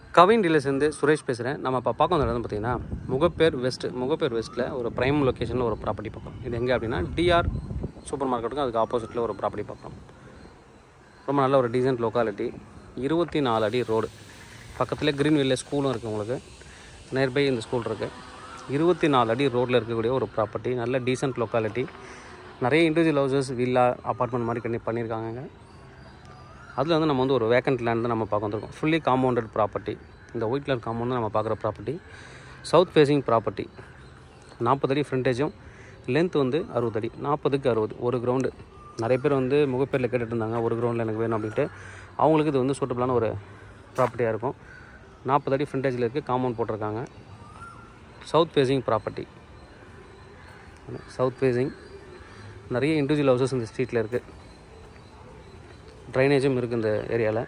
கவின் டீலர்ஸ்லேருந்து சுரேஷ் பேசுகிறேன். நம்ம இப்போ பார்க்க வந்த இடம் பார்த்தீங்கன்னா முகப்பேர் வெஸ்ட்டில் ஒரு ப்ரைம் லொக்கேஷனில் ஒரு ப்ராப்பர்ட்டி பார்க்குறோம். இது எங்கே அப்படின்னா டிஆர் சூப்பர் மார்க்கெட்டுக்கும் அதுக்கு ஆப்போசிட்டில் ஒரு ப்ராப்பர்ட்டி பார்க்குறோம். ரொம்ப நல்ல ஒரு டீசென்ட் லொக்காலிட்டி, 24 அடி ரோடு, பக்கத்தில் க்ரீன் வில்லேஜ் ஸ்கூலும் இருக்குது. உங்களுக்கு நியர்பை இந்த ஸ்கூல் இருக்குது. 24 அடி ரோட்டில் இருக்கக்கூடிய ஒரு ப்ராப்பர்ட்டி, நல்ல டீசென்ட் லொக்காலிட்டி. நிறைய இண்டிவிஜுவல் ஹவுசஸ், வில்லா, அப்பார்ட்மெண்ட் மாதிரி பண்ணியிருக்காங்க. அதில் வந்து நம்ம வந்து ஒரு வேக்கண்ட் லேண்ட் தான் நம்ம பார்க்க வந்திருக்கோம். Fully compounded property. இந்த ஒயிட் கலர் காம்பவுண்ட் தான் நம்ம பார்க்குற ப்ராப்பர்ட்டி. South facing property. 40 அடி ஃப்ரண்டேஜும், லென்த் வந்து 60 அடி, 40க்கு 60, ஒரு கிரவுண்டு. நிறைய பேர் வந்து முகப்பேரில் கேட்டுட்டு இருந்தாங்க, ஒரு கிரவுண்டில் எனக்கு வேணும் அப்படின்ட்டு. அவங்களுக்கு இது வந்து சூட்டபிளான ஒரு ப்ராப்பர்ட்டியாக இருக்கும். 40 அடி ஃப்ரண்டேஜில் இருக்குது, காம்பவுண்ட் போட்டிருக்காங்க. South facing property. South facing, நிறைய இண்டிவிஜுவல் ஹவுசஸ் இந்த ஸ்ட்ரீட்டில் இருக்குது. ட்ரைனேஜும் இருக்குது இந்த ஏரியாவில்.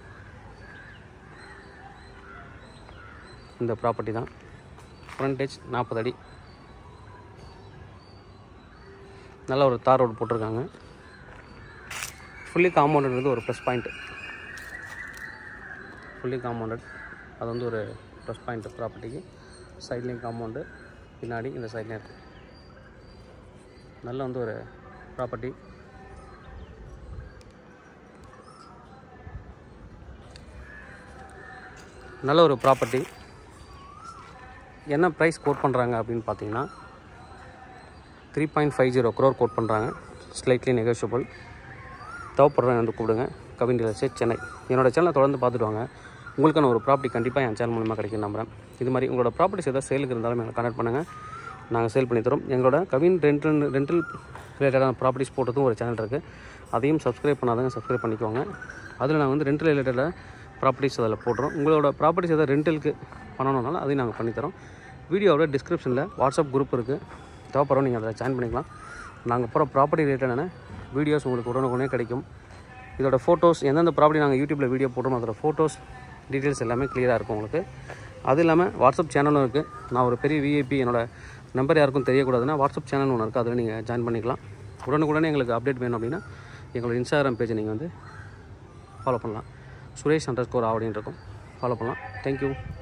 இந்த ப்ராப்பர்ட்டி தான். ஃப்ரண்டேஜ் 40 அடி, நல்ல ஒரு தார் ரோடு போட்டிருக்காங்க. ஃபுல்லி காம்பவுண்டட் ஒரு ப்ளஸ் பாயிண்ட்டு. ஃபுல்லி காம்பவுண்டட், அது வந்து ஒரு ப்ளஸ் பாயிண்ட்டு ப்ராப்பர்ட்டிக்கு. சைட்லேயும் காம்பவுண்டு, பின்னாடி இந்த சைட்லேயும் இருக்குது. நல்ல வந்து ஒரு ப்ராப்பர்ட்டி. நல்ல ஒரு ப்ராப்பர்ட்டி. என்ன ப்ரைஸ் கோட் பண்ணுறாங்க அப்படின்னு பார்த்தீங்கன்னா 3.50 crore கோட் பண்ணுறாங்க. Slightly negotiable. தேவைப்படுறாங்க வந்து கூப்பிடுங்க. கவின் டீலர்ஸ், சென்னை. என்னோடய சேனலை தொடர்ந்து பார்த்துட்டு வாங்க. உங்களுக்கான ஒரு ப்ராப்பர்ட்டி கண்டிப்பாக என் சேனல் மூலமாக கிடைக்கும் நம்புகிறேன். இது மாதிரி உங்களோட ப்ராப்பர்ட்டிஸ் ஏதாவது சேலுக்கு இருந்தாலும் எங்களை கான்டாக்ட் பண்ணுங்கள், நாங்கள் சேல் பண்ணி தரோம். எங்களோட கவின் ரெண்டல் ரிலேட்டடான ப்ராப்பர்ட்டிஸ் போட்டதும் ஒரு சேனல் இருக்குது. அதையும் சப்ஸ்கிரைப் பண்ணாதவங்க சப்ஸ்கிரைப் பண்ணிக்கோங்க. அதில் நாங்கள் வந்து ரெண்டல் ரிலேட்டடாக ப்ராப்பர்ட்டிஸ் அதில் போடுறோம். உங்களோட ப்ராப்பர்ட்டிஸ் எதாவது ரெண்டலுக்கு பண்ணணுன்னாலும் அதையும் நாங்கள் பண்ணித்தரோம். வீடியோவோட டிஸ்கிரிப்ஷனில் வாட்ஸ்அப் குரூப் இருக்குது. தேவைப்படுறோம், நீங்கள் அதை ஜாயின் பண்ணிக்கலாம். நாங்கள் போகிற ப்ராப்பர்ட்டி ரிலேட்டடான வீடியோஸ் உங்களுக்கு உடனுக்குடனே கிடைக்கும். இதோட ஃபோட்டோஸ், எந்தெந்த ப்ராப்பர்ட்டி நாங்கள் யூடியூப்பில் வீடியோ போடுறோம் அதோட ஃபோட்டோஸ், டீட்டெயில்ஸ் எல்லாமே கிளியராக இருக்கும் உங்களுக்கு. அது இல்லாமல் வாட்ஸ்அப் சேனலும் இருக்குது. நான் ஒரு பெரிய விஐபி, என்னோடய நம்பர் யாருக்கும் தெரியக்கூடாதுன்னா வாட்ஸ்அப் சேனல் ஒன்று இருக்குது, அதில் நீங்கள் ஜாயின் பண்ணிக்கலாம். உடனுக்குடனே எங்களுக்கு அப்டேட் வேணும் அப்படின்னா எங்களோட இன்ஸ்டாகிராம் பேஜை நீங்கள் வந்து ஃபாலோ பண்ணலாம். சுரேஷ்_ஆவடின்னு இருக்கும், ஃபாலோ பண்ணலாம். தேங்க்யூ.